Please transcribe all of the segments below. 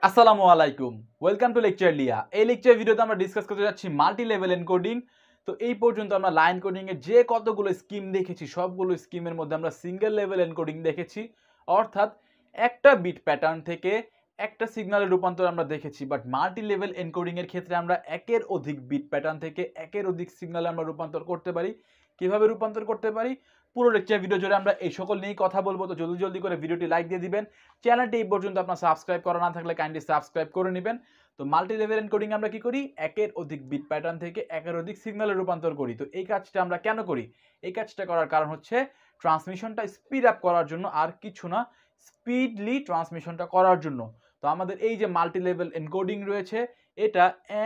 আসসালামু আলাইকুম, welcome to লেকচারলিয়া। এই লেকচার ভিডিওতে আমরা ডিসকাস করতে যাচ্ছি মাল্টি লেভেল এনকোডিং। তো এই পর্যন্ত আমরা লাইন কোডিং এর যে কতগুলো স্কিম দেখেছি সবগুলো স্কিমের মধ্যে আমরা সিঙ্গেল লেভেল এনকোডিং দেখেছি, অর্থাৎ একটা বিট প্যাটার্ন থেকে একটা সিগন্যালের রূপান্তর আমরা দেখেছি। বাট মাল্টি লেভেল এনকোডিং এর ক্ষেত্রে আমরা একের অধিক বিট প্যাটার্ন থেকে একের অধিক সিগন্যালে আমরা রূপান্তর করতে পারি। কিভাবে রূপান্তর করতে পারি পুরো লেকচার ভিডিও জুড়ে আমরা এই সকল নিয়েই কথা বলবো। তো জলদি জলদি করে ভিডিওটি লাইক দিয়ে দিবেন। চ্যানেলটি এই পর্যন্ত আপনার সাবস্ক্রাইব করা না থাকলে কাইন্ডলি সাবস্ক্রাইব করে নেবেন। তো মাল্টি লেভেল এনকোডিং আমরা কি করি, একের অধিক বিট প্যাটার্ন থেকে একের অধিক সিগন্যালে রূপান্তর করি। তো এই কাজটা আমরা কেন করি? এই কাজটা করার কারণ হচ্ছে ট্রান্সমিশনটা স্পিড আপ করার জন্য, আর কিছু না, স্পিডলি ট্রান্সমিশনটা করার জন্য। তো আমাদের এই যে মাল্টি লেভেল এনকোডিং রয়েছে এটা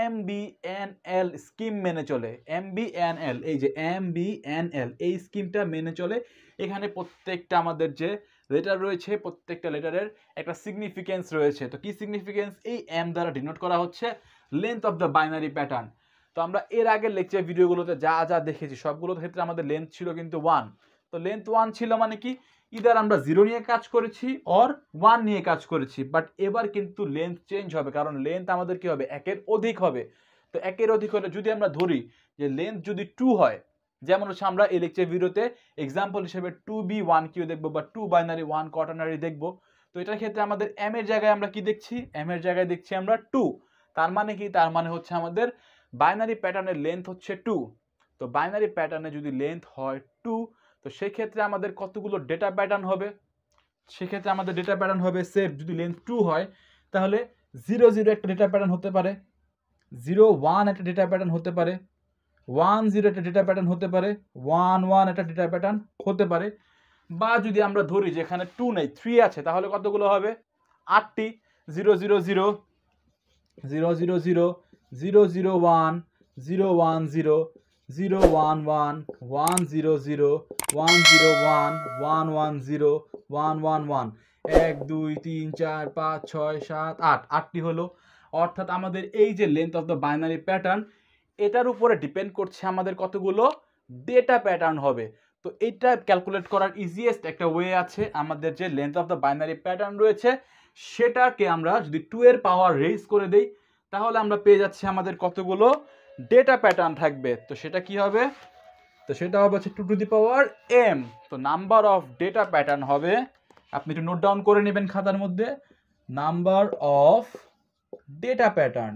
mBnL স্কিম মেনে চলে। mBnL, এই যে mBnL এই স্কিমটা মেনে চলে। এখানে প্রত্যেকটা আমাদের যে লেটার রয়েছে প্রত্যেকটা লেটারের একটা সিগনিফিকেন্স রয়েছে। তো কি সিগনিফিকেন্স? এই এম দ্বারা ডিনোট করা হচ্ছে length of the binary pattern. তো আমরা এর আগের লেকচার ভিডিওগুলোতে যা যা দেখেছি সবগুলোর ক্ষেত্রে আমাদের লেন্থ ছিল কিন্তু 1। তো লেন্থ 1 ছিল মানে কি, ইদার আমরা 0 নিয়ে কাজ করেছি অর 1 নিয়ে কাজ করেছি। বাট এবার কিন্তু লেন্থ চেঞ্জ হবে, কারণ লেন্থ আমাদের কি হবে, একের অধিক হবে। তো একের অধিক হলে যদি আমরা ধরি যে লেন্থ যদি 2 হয়, যেমন হচ্ছে আমরা এই লেকচার ভিডিওতে এক্সাম্পল হিসেবে 2b1q দেখবো বা 2 বাইনারি 1 কোয়াটারনারি দেখবো। তো এটার ক্ষেত্রে আমাদের এম এর জায়গায় আমরা কি দেখছি, এম এর জায়গায় দেখছি আমরা 2। তার মানে কি, তার মানে হচ্ছে আমাদের বাইনারি প্যাটার্নের লেন্থ হচ্ছে 2। তো বাইনারি প্যাটার্নে যদি লেন্থ হয় 2, তো সেক্ষেত্রে আমাদের কতগুলো ডেটা প্যাটার্ন হবে? সেক্ষেত্রে আমাদের ডেটা প্যাটার্ন হবে, সেভ যদি লেন্থ 2 হয় তাহলে 0 0 একটা ডেটা প্যাটার্ন হতে পারে, 0 1 একটা ডেটা প্যাটার্ন হতে পারে, 1 0 একটা ডেটা প্যাটার্ন হতে পারে, 1 1 একটা ডেটা প্যাটার্ন হতে পারে। বা যদি আমরা ধরি যে এখানে 2 নেই 3 আছে, তাহলে কতগুলো হবে? 8টি। 0 0 0 0 0 0 0 0 1 0 1 0 0 1 1 1 0 0 1 0 1 1 1 0 1 1 1 1 2 3 4 5 6 7 8 8টি হলো। অর্থাৎ আমাদের এই যে length of the binary pattern, এটার উপরে ডিপেন্ড করছে আমাদের কতগুলো ডেটা প্যাটার্ন হবে। তো এটা ক্যালকুলেট করার ইজিয়েস্ট একটা ওয়ে আছে। আমাদের যে length of the binary pattern রয়েছে সেটাকে আমরা যদি 2 এর পাওয়ার রেইজ করে দেই তাহলে আমরা পেয়ে যাচ্ছি আমাদের কতগুলো ডেটা প্যাটার্ন থাকবে। তো সেটা কি হবে? তো সেটা হবে হচ্ছে 2 টু দি পাওয়ার m। তো নাম্বার অফ ডেটা প্যাটার্ন হবে, আপনি একটু নোট ডাউন করে নেবেন খাতার মধ্যে, number of data pattern,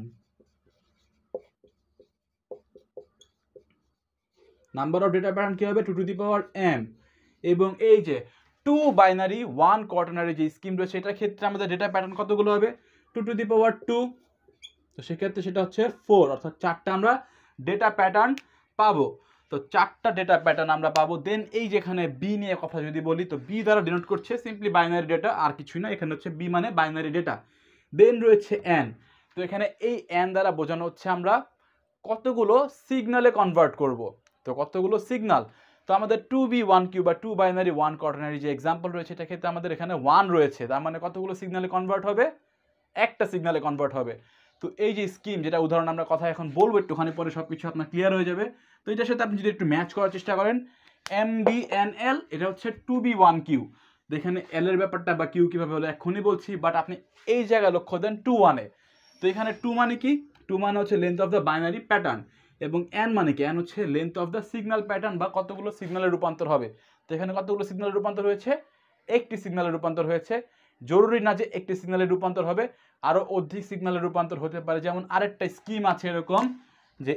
number of data pattern কি হবে? 2 টু দি পাওয়ার m। এবং এই যে 2 বাইনারি 1 কোয়াটারনারি যে স্কিম রয়েছে এটার ক্ষেত্রে আমাদের ডেটা প্যাটার্ন কতগুলো হবে? 2 টু দি পাওয়ার 2। তো সেক্ষেত্রে সেটা হচ্ছে 4, অর্থাৎ 4টা আমরা ডেটা প্যাটার্ন পাবো। তো 4টা ডেটা প্যাটার্ন আমরা পাবো। দেন এই যেখানে বি নিয়ে কথা যদি বলি, তো বি দ্বারা ডিনোট করছে সিম্পলি বাইনারি ডেটা, আর কিছুই না। এখানে হচ্ছে বি মানে বাইনারি ডেটা। দেন রয়েছে এন। তো এখানে এই এন দ্বারা বোঝানো হচ্ছে আমরা কতগুলো সিগনালে কনভার্ট করব। তো কতগুলো সিগনাল? তো আমাদের 2b1q বা 2 বাইনারি 1 কোয়াটারনারি যে এক্সাম্পল রয়েছে এটা ক্ষেত্রে আমাদের এখানে 1 রয়েছে, তার মানে কতগুলো সিগনালে কনভার্ট হবে? একটা সিগনালে কনভার্ট হবে। তো এই যে স্কিম, যেটা উদাহরণ আমরা কথা এখন বলবো একটুখানি পরে, সব কিছু আপনার ক্লিয়ার হয়ে যাবে। তো এটার সাথে আপনি যদি একটু ম্যাচ করার চেষ্টা করেন, mBnL এটা হচ্ছে 2b1q। তো এখানে এল এর ব্যাপারটা বা কিউ কীভাবে হলো এখনই বলছি, বাট আপনি এই জায়গায় লক্ষ্য দেন 2 1-এ। তো এখানে 2 মানে কি? 2 মানে হচ্ছে length of the binary pattern, এবং এন মানে কি? এন হচ্ছে length of the signal pattern বা কতগুলো সিগন্যালের রূপান্তর হবে। তো এখানে কতগুলো সিগন্যালের রূপান্তর হয়েছে? একটি সিগন্যালের রূপান্তর হয়েছে। জরুরি না যে একটি সিগন্যালের রূপান্তর হবে, আরও অধিক সিগন্যালের রূপান্তর হতে পারে। যেমন আরেকটা স্কিম আছে এরকম যে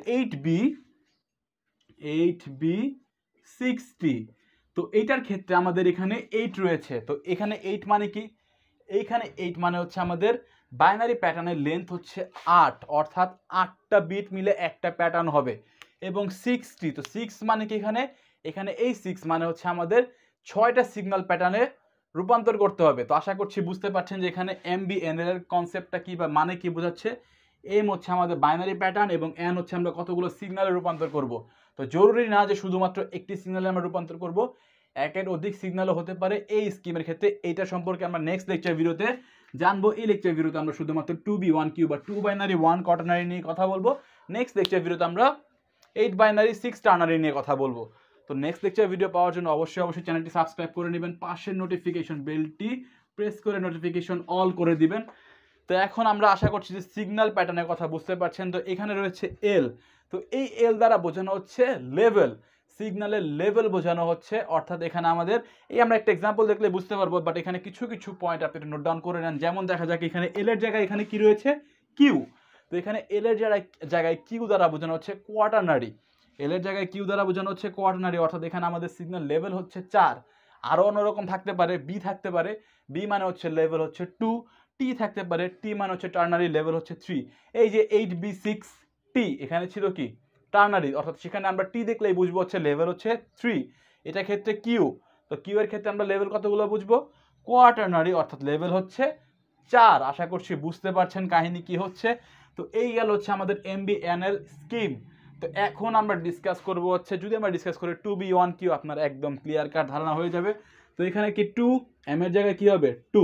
8b60। তো এইটার ক্ষেত্রে আমাদের এখানে 8 রয়েছে। তো এখানে 8 মানে কি? এইখানে 8 মানে হচ্ছে আমাদের বাইনারি প্যাটার্নের লেন্থ হচ্ছে 8, অর্থাৎ 8টা বিট মিলে একটা প্যাটার্ন হবে। এবং 60, তো 6 মানে কি? এখানে এই 6 মানে হচ্ছে আমাদের 6টা সিগন্যাল প্যাটার্নে রূপান্তর করতে হবে। তো আশা করছি বুঝতে পারছেন যে এখানে mBnL এর কনসেপ্টটা কি বা মানে কি বোঝাচ্ছে। এম হচ্ছে আমাদের বাইনারি প্যাটার্ন এবং এন হচ্ছে আমরা কতগুলো সিগন্যালে রূপান্তর করব। তো জরুরি না যে শুধুমাত্র একটি সিগন্যালে আমরা রূপান্তর করব, একের অধিক সিগন্যালও হতে পারে এই স্কিমের ক্ষেত্রে। এইটা সম্পর্কে আমরা নেক্সট লেকচার ভিডিওতে জানবো। এই লেকচার ভিডিওতে আমরা শুধুমাত্র 2b1q বা 2 বাইনারি 1 কোয়াটারনারি নিয়ে কথা বলবো। নেক্সট লেকচার ভিডিওতে আমরা 8 বাইনারি 6 টার্নারি নিয়ে কথা বলবো। তো নেক্সট লেকচার ভিডিও পাওয়ার জন্য অবশ্যই চ্যানেলটি সাবস্ক্রাইব করে নেবেন, পাশের নোটিফিকেশন বেলটি প্রেস করে নোটিফিকেশন অল করে দিবেন। তো এখন আমরা আশা করছি যে সিগন্যাল প্যাটার্নের কথা বুঝতে পারছেন। তো এখানে রয়েছে এল, তো এই এল দ্বারা বোঝানো হচ্ছে লেভেল, সিগন্যালের লেভেল বোঝানো হচ্ছে। অর্থাৎ এখানে আমাদের এই আমরা একটা এক্সাম্পল দেখলে বুঝতে পারবো, বাট এখানে কিছু কিছু পয়েন্ট আপনি নোট ডাউন করে নেন। যেমন দেখা যাক এখানে এল এর জায়গায় এখানে কি রয়েছে, কিউ। তো এখানে এল এর জায়গায় কিউ দ্বারা বোঝানো হচ্ছে কোয়াটারনারি, এল এর জায়গায় কিউ দ্বারা বোঝানো হচ্ছে কোয়াটারনারি। অর্থাৎ এখানে আমাদের সিগন্যাল লেভেল হচ্ছে 4। আরও অন্যরকম থাকতে পারে, বি থাকতে পারে, বি মানে হচ্ছে লেভেল হচ্ছে 2, টি থাকতে পারে, টি মানে হচ্ছে টার্নারি, লেভেল হচ্ছে 3। এই যে 8B6T এখানে ছিল কি টার্নারি, অর্থাৎ সেখানে আমরা টি দেখলেই বুঝবো হচ্ছে লেভেল হচ্ছে 3। এটা ক্ষেত্রে কিউ, তো কিউ এর ক্ষেত্রে আমরা লেভেল কতগুলো বুঝবো, কোয়াটারনারি, অর্থাৎ লেভেল হচ্ছে 4। আশা করছি বুঝতে পারছেন কাহিনী কি হচ্ছে। তো এই গেল হচ্ছে আমাদের mBnL স্কিম। তো এখন আমরা ডিসকাস করব হচ্ছে, যদি আমরা ডিসকাস করি 2B1Q, আপনার একদম ক্লিয়ার কাট ধারণা হয়ে যাবে। তো এখানে কি 2, এম এর জায়গায় কি হবে 2,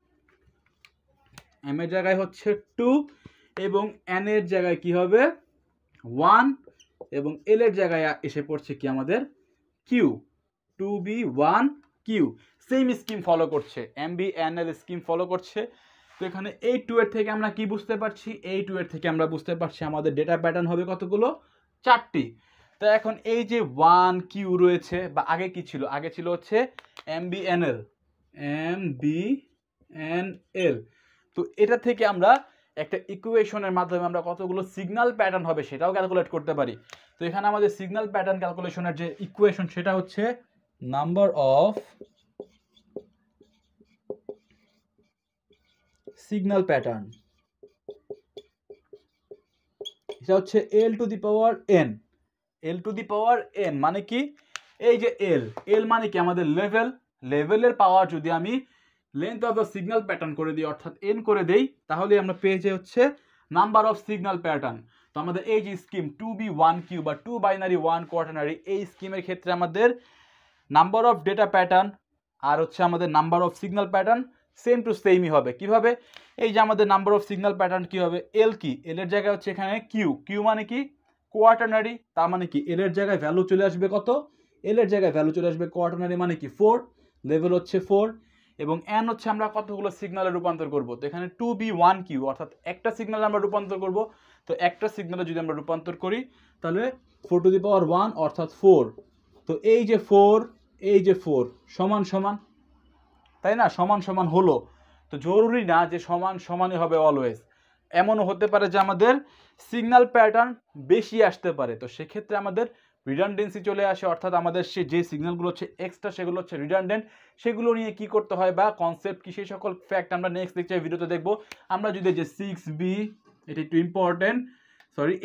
এম এর জায়গায় হচ্ছে 2, এবং এন এর জায়গায় কি হবে 1, এবং এল এর জায়গায় এসে পড়ছে কি আমাদের Q, 2B1Q। Same scheme follow করছে, mBnL স্কিম ফলো করছে। তো এখানে এই 2 এর থেকে আমরা কি বুঝতে পারছি, এই 2 এর থেকে আমরা বুঝতে পারছি আমাদের ডেটা প্যাটার্ন হবে কতগুলো, 4টি। তো এখন এই যে 1Q রয়েছে, বা আগে কি ছিল, আগে ছিল হচ্ছে mBnL, তো এটা থেকে আমরা একটা ইকুয়েশনের মাধ্যমে আমরা কতগুলো সিগন্যাল প্যাটার্ন হবে সেটাও ক্যালকুলেট করতে পারি। তো এখানে আমাদের সিগন্যাল প্যাটার্ন ক্যালকুলেশনের যে ইকুয়েশন সেটা হচ্ছে নাম্বার অফ সিগন্যাল প্যাটার্ন, এটা হচ্ছে L to the power N. L to the power N মানে কি, এই যে এল, এল মানে কি আমাদের লেভেল, লেভেলের পাওয়ার যদি আমি length of the signal pattern করে দিই, অর্থাৎ এন করে দেই, তাহলে আমরা পেয়ে যাই হচ্ছে নাম্বার অফ সিগন্যাল প্যাটার্ন। তো আমাদের এই যে স্কিম 2B1Q বা 2 বাইনারি 1 কোয়াটারনারি, এই স্কিমের ক্ষেত্রে আমাদের নাম্বার অফ ডেটা প্যাটার্ন আর হচ্ছে আমাদের number of signal pattern same to সেমই হবে। কিভাবে, এই যে আমাদের নাম্বার অফ সিগন্যাল প্যাটার্ন কি হবে, এল কি, এল এর জায়গায় হচ্ছে এখানে কিউ, কিউ মানে কি কোয়াটারনারি, তার মানে কি এল এর জায়গায় ভ্যালু চলে আসবে কত, এল এর জায়গায় ভ্যালু চলে আসবে কোয়াটারনারি মানে কি 4, লেভেল হচ্ছে 4, এবং এন হচ্ছে আমরা কতগুলো সিগন্যালে রূপান্তর করব। তো এখানে 2B1Q, অর্থাৎ একটা সিগন্যালে আমরা রূপান্তর করব। তো একটা সিগন্যালে যদি আমরা রূপান্তর করি তাহলে 4 টু দি পাওয়ার 1 অর্থাৎ 4। তো এই যে 4, এই যে 4 সমান সমান, তাই না, সমান সমান হলো। তো জরুরি না যে সমান সমানই হবে অলওয়েজ, এমনও হতে পারে যে আমাদের সিগন্যাল প্যাটার্ন বেশি আসতে পারে। তো সেক্ষেত্রে আমাদের রিডান্ডেন্সি চলে আসে, অর্থাৎ আমাদের যে সিগন্যালগুলো হচ্ছে এক্সট্রা সেগুলো হচ্ছে রিডান্ডেন্ট, সেগুলো নিয়ে কি করতে হয় বা কনসেপ্ট কি, সেই সকল ফ্যাক্ট আমরা নেক্সট লেকচার ভিডিওতে দেখবো। আমরা যদি যে 6B, এটা একটু ইম্পর্টেন্ট, সরি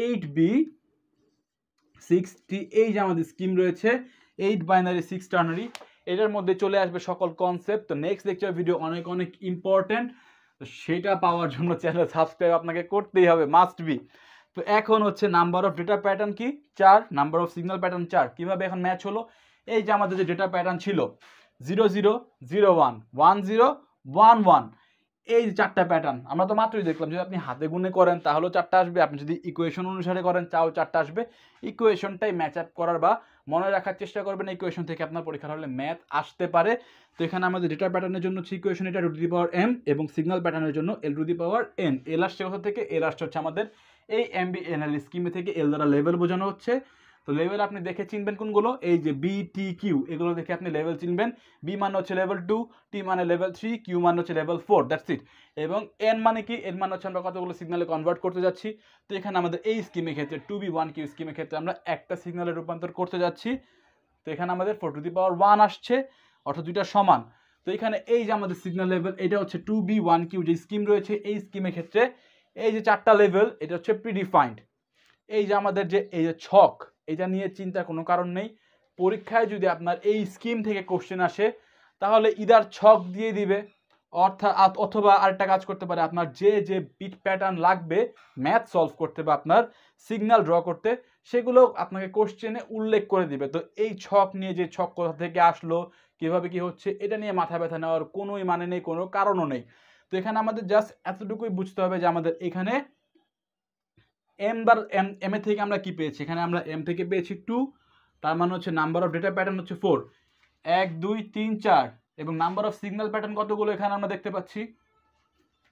8B6T, এই যে আমাদের স্কিম রয়েছে 8 বাইনারি 6 টার্নারি, এটার মধ্যে চলে আসবে সকল কনসেপ্ট। তো নেক্সট লেকচার ভিডিও অনেক অনেক ইম্পর্টেন্ট, তো সেটা পাওয়ার জন্য চ্যানেল সাবস্ক্রাইব আপনাকে করতেই হবে, মাস্ট বি। তো এখন হচ্ছে নাম্বার অফ ডেটা প্যাটার্ন কি 4, নাম্বার অফ সিগন্যাল প্যাটার্ন 4। কিভাবে এখন ম্যাচ হলো, এই যে আমাদের যে ডেটা প্যাটার্ন ছিল 0 0 0 1 1 0 1 1, এই 4টা প্যাটার্ন আমরা তো মাত্রই দেখলাম। যদি আপনি হাতে গুনে করেন তাহলেও 4টা আসবে, আপনি যদি ইকুয়েশন অনুসারে করেন তাও 4টা আসবে। ইকুয়েশনটাই ম্যাচ আপ করার বা মনে রাখার চেষ্টা করবেন, ইকুয়েশন থেকে আপনার পরীক্ষার হলে ম্যাথ আসতে পারে। তো এখানে আমাদের ডেটা প্যাটার্নের জন্য হচ্ছে ইকুয়েশন এটা টু দি পাওয়ার m, এবং সিগন্যাল প্যাটার্নের জন্য এল টু দি পাওয়ার n। এল আসছে কোথা থেকে, এল আসছে হচ্ছে আমাদের এই mBnL স্কিমে থেকে, এল দ্বারা লেভেল বোঝানো হচ্ছে। তো লেভেল আপনি দেখে চিনবেন কোনগুলো, এই যে B-T-Q, এগুলো দেখে আপনি লেভেল চিনবেন। বি মানে হচ্ছে লেভেল 2, টি মানে লেভেল 3, কিউ মানে হচ্ছে লেভেল 4, দ্যাটস ইট। এবং এন মানে কি, এন মানে হচ্ছে আমরা কতগুলো সিগন্যালে কনভার্ট করতে যাচ্ছি। তো এখানে আমাদের এই স্কিমের ক্ষেত্রে 2B1Q স্কিমের ক্ষেত্রে আমরা একটা সিগন্যালে রূপান্তর করতে যাচ্ছি। তো এখানে আমাদের 4 টু দি পাওয়ার 1 আসছে, অর্থাৎ দুইটা সমান। তো এখানে এই যে আমাদের সিগন্যাল লেভেল, এটা হচ্ছে 2B1Q যে স্কিম রয়েছে, এই স্কিমের ক্ষেত্রে এই যে 4টা লেভেল, এটা হচ্ছে প্রিডিফাইন্ড। এই যে আমাদের যে এই যে ছক, এটা নিয়ে চিন্তার কোনো কারণ নেই। পরীক্ষায় যদি আপনার এই স্কিম থেকে কোশ্চেন আসে তাহলে ইদার ছক দিয়ে দিবে, অর্থাৎ অথবা আরেকটা কাজ করতে পারে, আপনার যে যে বিট প্যাটার্ন লাগবে ম্যাথ সলভ করতে বা আপনার সিগন্যাল ড্র করতে, সেগুলো আপনাকে কোশ্চেনে উল্লেখ করে দিবে। তো এই ছক নিয়ে যে ছক কোথা থেকে আসলো, কিভাবে কি হচ্ছে, এটা নিয়ে মাথা ব্যথা নেওয়ার কোনোই মানে নেই, কোনো কারণও নেই। তো এখানে আমাদের জাস্ট এতটুকুই বুঝতে হবে যে আমাদের এখানে এম এর থেকে আমরা কি পেয়েছি, এখানে আমরা এম থেকে পেয়েছি 2, তার মানে হচ্ছে নাম্বার অফ ডেটা প্যাটার্ন হচ্ছে 4, 1 2 3 4, এবং নাম্বার অফ সিগন্যাল প্যাটার্ন কতগুলো এখানে আমরা দেখতে পাচ্ছি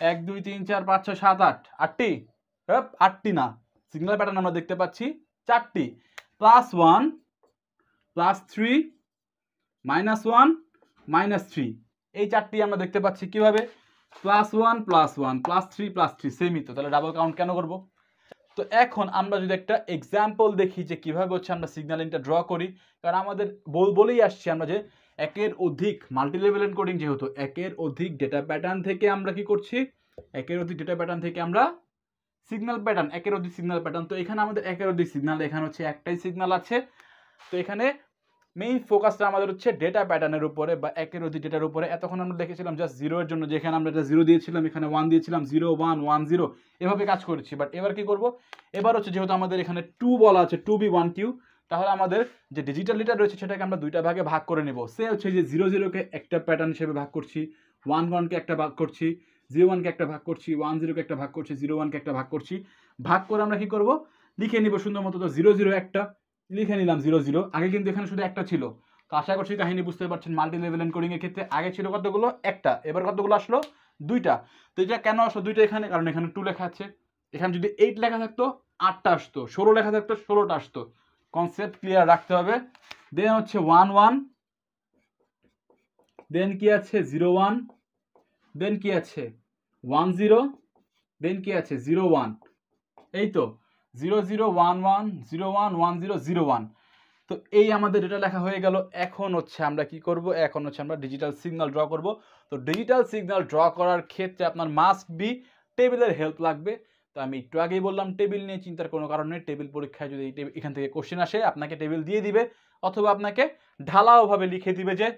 1 2 3 4 5 6 7 8 8টি, 8টি না, সিগন্যাল প্যাটার্ন আমরা দেখতে পাচ্ছি 4টি, +1 +3 -1 -3, এই 4টি আমরা দেখতে পাচ্ছি কিভাবে, +1 +1 +3 +3, সেমই তো, তাহলে ডাবল কাউন্ট কেন করব? তো এখন আমরা যদি একটা এক্সাম্পল দেখি যে কিভাবে হচ্ছে আমরা সিগন্যালিংটা ড্র করি, কারণ আমাদের বলেই আসছি আমরা যে একের অধিক মাল্টিলেভেল এনকোডিং, যেহেতু একের অধিক ডেটা প্যাটার্ন থেকে আমরা কি করছি, একের অধিক ডেটা প্যাটার্ন থেকে আমরা সিগন্যাল প্যাটার্ন, একের অধিক সিগন্যাল প্যাটার্ন। তো এখানে আমাদের একের অধিক সিগন্যাল, এখানে হচ্ছে একটাই সিগন্যাল আছে। তো এখানে মেইন ফোকাসটা আমাদের হচ্ছে ডেটা প্যাটার্নের উপরে বা একের অধিক ডেটার উপরে। এতক্ষণ আমরা দেখেছিলাম জাস্ট 0 এর জন্য, যেখানে আমরা এটা 0 দিয়েছিলাম, এখানে 1 দিয়েছিলাম, 0 1 1 0 এভাবে কাজ করেছি। বাট এবার কি করব, এবার হচ্ছে যেহেতু আমাদের এখানে 2 বলা আছে, 2b1q, তাহলে আমাদের যে ডিজিটাল ডেটা রয়েছে সেটাকে আমরা দুইটা ভাগে ভাগ করে নেব। সে হচ্ছে যে 0 0 কে একটা প্যাটার্ন হিসেবে ভাগ করছি, 1 1 কে একটা ভাগ করছি, 0 1 কে একটা ভাগ করছি, 1 0 কে একটা ভাগ করছি, 0 1 কে একটা ভাগ করছি। ভাগ করে আমরা কি করব, লিখে নিব সুন্দর মতো। তো 0 0 একটা লিখে নিলাম, 0 0, আগে কিন্তু এখানে শুধু একটা ছিল। তো আশা করছি কাহিনী বুঝতে পারছেন। মাল্টি লেভেল এনকোডিং এর ক্ষেত্রে আগে ছিল কতগুলো, একটা, এবার কতগুলো আসলো, দুইটা। তো এটা কেন আসলো দুইটা এখানে, কারণ এখানে 2 লেখা আছে। এখানে যদি 8 লেখা থাকতো 8টা আসতো, 16 লেখা থাকতো 16টা আসতো। কনসেপ্ট ক্লিয়ার রাখতে হবে। দেন হচ্ছে 1 1, দেন কি আছে 0 1, দেন কি আছে 1 0, দেন কি আছে 0 1, এই তো 0 0 1 1 0 1 1 0 0 1। তো এই আমাদের এটা লেখা হয়ে গেল। এখন হচ্ছে আমরা কি করব, এখন হচ্ছে আমরা ডিজিটাল সিগন্যাল ড্র করব। তো ডিজিটাল সিগন্যাল ড্র করার ক্ষেত্রে আপনার মাস্ট বি টেবিলের হেল্প লাগবে। তো আমি একটু আগেই বললাম টেবিল নিয়ে চিন্তার কোনো কারণ নেই। টেবিল পরীক্ষায় যদি এখান থেকে কোশ্চেন আসে, আপনাকে টেবিল দিয়ে দিবে, অথবা আপনাকে ঢালাওভাবে লিখে দিবে যে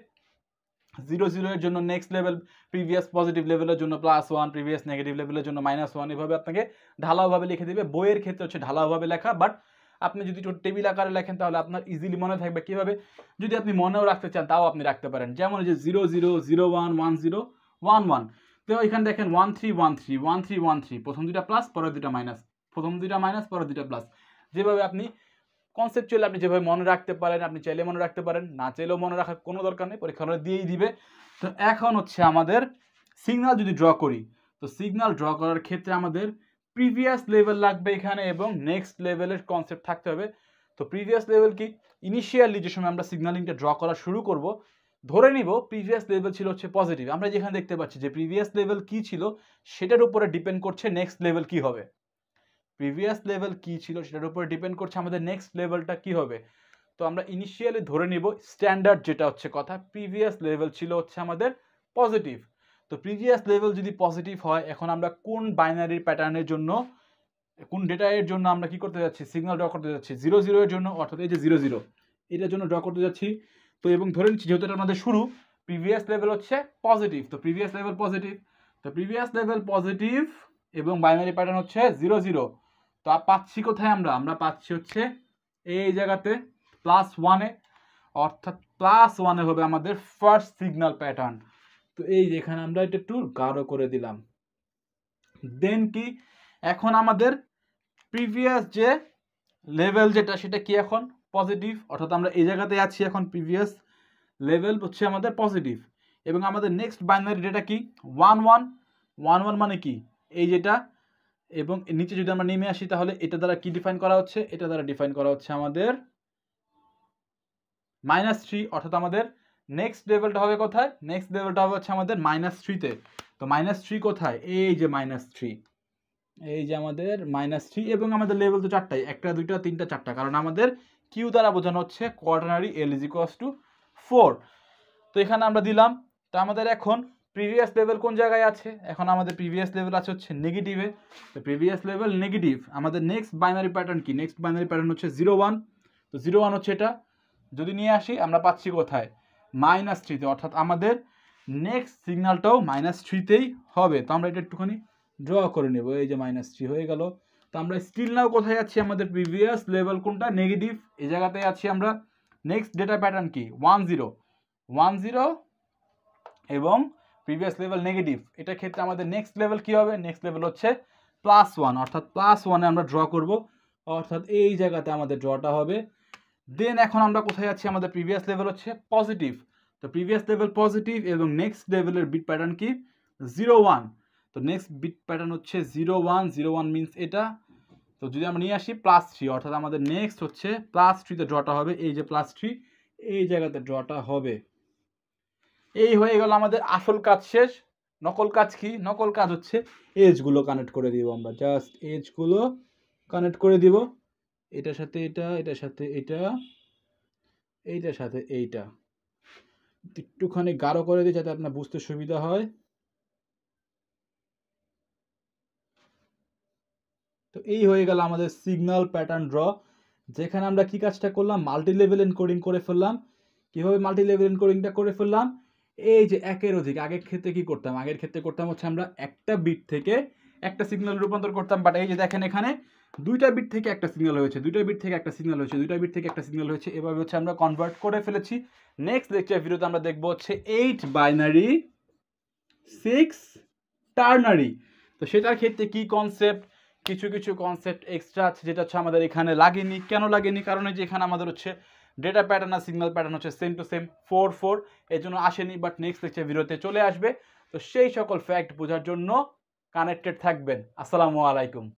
0 0 এর জন্য নেক্সট লেভেল, প্রিভিয়াস পজিটিভ লেভেলের জন্য +1, প্রিভিয়াস নেগেটিভ লেভেলের জন্য -1, এভাবে আপনাকে ঢালাওভাবে লিখে দিবে। বইয়ের ক্ষেত্রে হচ্ছে ঢালাওভাবে লেখা, বাট আপনি যদি টেবিল আকারে লেখেন তাহলে আপনার ইজিলি মনে থাকবে। কিভাবে, যদি আপনি মনেও রাখতে চান তাও আপনি রাখতে পারেন। যেমন যে 0 0 0 1 1 0 1 1, তো এখানে দেখেন 1 3 1 3 1 3 1 3, প্রথম দুইটা প্লাস পরের দুইটা মাইনাস, প্রথম দুইটা মাইনাস পরের দুইটা প্লাস। যেভাবে আপনি কনসেপচুয়ালি আপনি যেভাবে মনে রাখতে পারেন, আপনি চাইলে মনে রাখতে পারেন, না চাইলেও মনে রাখার কোনো দরকার নেই, পরীক্ষা হলে দিয়েই দিবে। তো এখন হচ্ছে আমাদের সিগন্যাল যদি ড্র করি, তো সিগন্যাল ড্র করার ক্ষেত্রে আমাদের প্রিভিয়াস লেভেল লাগবে এখানে, এবং নেক্সট লেভেলের কনসেপ্ট থাকতে হবে। তো প্রিভিয়াস লেভেল কি, ইনিশিয়ালি যে সময় আমরা সিগন্যালিংটা ড্র করা শুরু করব, ধরে নিব প্রিভিয়াস লেভেল ছিল হচ্ছে পজিটিভ। আমরা যেখানে দেখতে পাচ্ছি যে প্রিভিয়াস লেভেল কি ছিল সেটার উপরে ডিপেন্ড করছে নেক্সট লেভেল কি হবে। প্রিভিয়াস লেভেল কি ছিল সেটার উপর ডিপেন্ড করছে আমাদের নেক্সট লেভেলটা কি হবে। তো আমরা ইনিশিয়ালি ধরে নিব স্ট্যান্ডার্ড যেটা হচ্ছে কথা, প্রিভিয়াস লেভেল ছিল হচ্ছে আমাদের পজিটিভ। তো প্রিভিয়াস লেভেল যদি পজিটিভ হয়, এখন আমরা কোন বাইনারি প্যাটার্নের জন্য, কোন ডেটা এর জন্য আমরা কি করতে যাচ্ছি, সিগন্যাল ড্র করতে যাচ্ছি, 0 0 এর জন্য, অর্থাৎ এই যে 0 0 এটার জন্য ড্র করতে যাচ্ছি। তো এবং ধরে নিচ্ছি যেহেতু এটা আমাদের শুরু, প্রিভিয়াস লেভেল হচ্ছে পজিটিভ, তো প্রিভিয়াস লেভেল পজিটিভ, তো প্রিভিয়াস লেভেল পজিটিভ এবং বাইনারি প্যাটার্ন হচ্ছে 0 0। তো পাচ্ছি কোথায় আমরা পাচ্ছি হচ্ছে এই জায়গাতে +1-এ, অর্থাৎ +1-এ হবে আমাদের ফার্স্ট সিগন্যাল প্যাটার্ন। তো এই যে এখানে আমরা এটা একটু গাঢ় করে দিলাম। দেন কি, এখন আমাদের প্রিভিয়াস যে লেভেল যেটা সেটা কি এখন পজিটিভ, অর্থাৎ আমরা এই জায়গাতে আছি এখন, প্রিভিয়াস লেভেল হচ্ছে আমাদের পজিটিভ, এবং আমাদের নেক্সট বাইনারি ডেটা কি 1 1 1 1, মানে কি এই যেটা, এবং নিচে যদি আমরা নেমে আসি তাহলে এটা দ্বারা কি ডিফাইন করা হচ্ছে, এটা দ্বারা ডিফাইন করা হচ্ছে আমাদের -3, অর্থাৎ আমাদের নেক্সট লেভেলটা হবে কোথায়, নেক্সট লেভেলটা হবে হচ্ছে আমাদের -3-তে। তো -3 কোথায়, এই যে -3, এই যে আমাদের -3, এবং আমাদের লেভেল তো চারটাই, একটা দুইটা তিনটা চারটা, কারণ আমাদের কিউ দ্বারা বোঝানো হচ্ছে কোয়ার্টারনারি L = 4। তো এখানে আমরা দিলাম। তো আমাদের এখন প্রিভিয়াস লেভেল কোন জায়গায় আছে, এখন আমাদের প্রিভিয়াস লেভেল আছে হচ্ছে নেগেটিভে। তো প্রিভিয়াস লেভেল নেগেটিভ, আমাদের নেক্সট বাইনারি প্যাটার্ন কি, নেক্সট বাইনারি প্যাটার্ন হচ্ছে 0 1। তো 0 1 হচ্ছে এটা, যদি নিয়ে আসি আমরা পাচ্ছি কোথায়, -3-তে, অর্থাৎ আমাদের নেক্সট সিগন্যালটাও -3-তেই হবে। তো আমরা এটা একটুখানি ড্র করে নেব, এই যে -3 হয়ে গেল। তো আমরা স্টিল নাও কোথায় আছি, আমাদের প্রিভিয়াস লেভেল কোনটা, নেগেটিভ, এই জায়গাতে আছি আমরা। নেক্সট ডেটা প্যাটার্ন কি 1 0 1 0, এবং প্রিভিয়াস লেভেল নেগেটিভ, এটার ক্ষেত্রে আমাদের নেক্সট লেভেল কি হবে, নেক্সট লেভেল হচ্ছে +1, অর্থাৎ +1-এ আমরা ড্র করব, অর্থাৎ এই জায়গাতে আমাদের ড্রটা হবে। দেন এখন আমরা কোথায় আছি, আমাদের প্রিভিয়াস লেভেল হচ্ছে পজিটিভ। তো প্রিভিয়াস লেভেল পজিটিভ এবং নেক্সট লেভেলের বিট প্যাটার্ন কি 0 1। তো নেক্সট বিট প্যাটার্ন হচ্ছে 01 মিনস এটা। তো যদি আমরা নিয়ে আসি +3, অর্থাৎ আমাদের নেক্সট হচ্ছে +3 তে ড্রটা হবে, এই যে +3 এই জায়গাতে ড্রটা হবে। এই হয়ে গেল আমাদের আসল কাজ শেষ। নকল কাজ কি? নকল কাজ হচ্ছে এজগুলো কানেক্ট করে দিব আমরা, জাস্ট এজগুলো কানেক্ট করে দিব, এটার সাথে এটা, এটার সাথে এটা, এইটার সাথে এইটা। একটুখানি গাঢ় করে দিই যাতে আপনার বুঝতে সুবিধা হয়। তো এই হয়ে গেল আমাদের সিগন্যাল প্যাটার্ন ড্র, যেখানে আমরা কি কাজটা করলাম, মাল্টি লেভেল এনকোডিং করে ফেললাম। কিভাবে মাল্টি লেভেল এনকোডিংটা করে ফেললাম? এই যে একের অধিক, আগের ক্ষেত্রে কি করতাম, আগের ক্ষেত্রে করতাম হচ্ছে আমরা একটা বিট থেকে একটা সিগন্যাল রূপান্তর করতাম, বাট এই যে দেখেন এখানে দুইটা বিট থেকে একটা সিগন্যাল হয়েছে, দুইটা বিট থেকে একটা সিগন্যাল হয়েছে, দুইটা বিট থেকে একটা সিগন্যাল হয়েছে, এভাবে হচ্ছে আমরা কনভার্ট করে ফেলেছি। নেক্সট লেকচার ভিডিওতে আমরা দেখবো হচ্ছে 8 বাইনারি 6 টার্নারি। তো সেটার ক্ষেত্রে কি কনসেপ্ট, কিছু কিছু কনসেপ্ট এক্সট্রা আছে যেটা হচ্ছে আমাদের এখানে লাগেনি। কেন লাগেনি? কারণ যে এখানে আমাদের হচ্ছে ডেটা প্যাটার্ন আর সিগন্যাল প্যাটার্ন হচ্ছে সেম টু সেম 4 এর জন্য আসেনি, বাট নেক্সট লেকচার ভিডিওতে চলে আসবে। তো সেই সকল ফ্যাক্ট বোঝার জন্য কানেক্টেড থাকবেন। আসসালামু আলাইকুম।